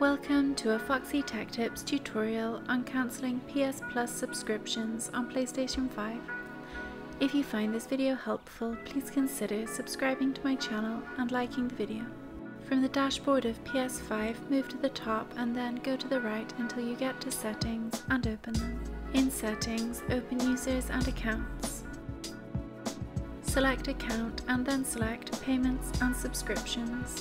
Welcome to a Foxy Tech Tips tutorial on cancelling PS Plus subscriptions on PlayStation 5. If you find this video helpful, please consider subscribing to my channel and liking the video. From the dashboard of PS5, move to the top and then go to the right until you get to Settings and open them. In Settings, open Users and Accounts. Select Account and then select Payments and Subscriptions.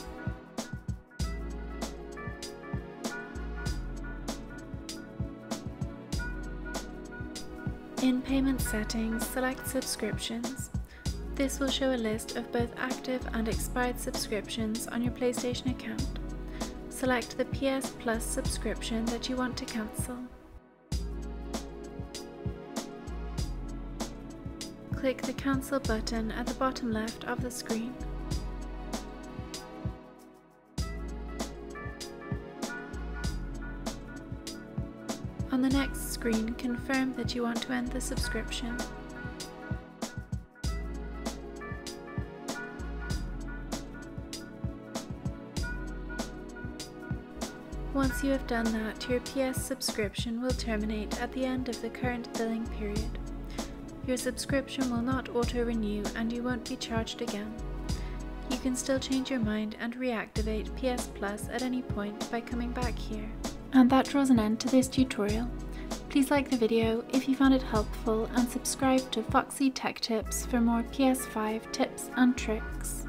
In Payment Settings, select Subscriptions. This will show a list of both active and expired subscriptions on your PlayStation account. Select the PS Plus subscription that you want to cancel. Click the Cancel button at the bottom left of the screen. On the next screen, confirm that you want to end the subscription. Once you have done that, your PS subscription will terminate at the end of the current billing period. Your subscription will not auto-renew and you won't be charged again. You can still change your mind and reactivate PS Plus at any point by coming back here. And that draws an end to this tutorial. Please like the video if you found it helpful and subscribe to Foxy Tech Tips for more PS5 tips and tricks.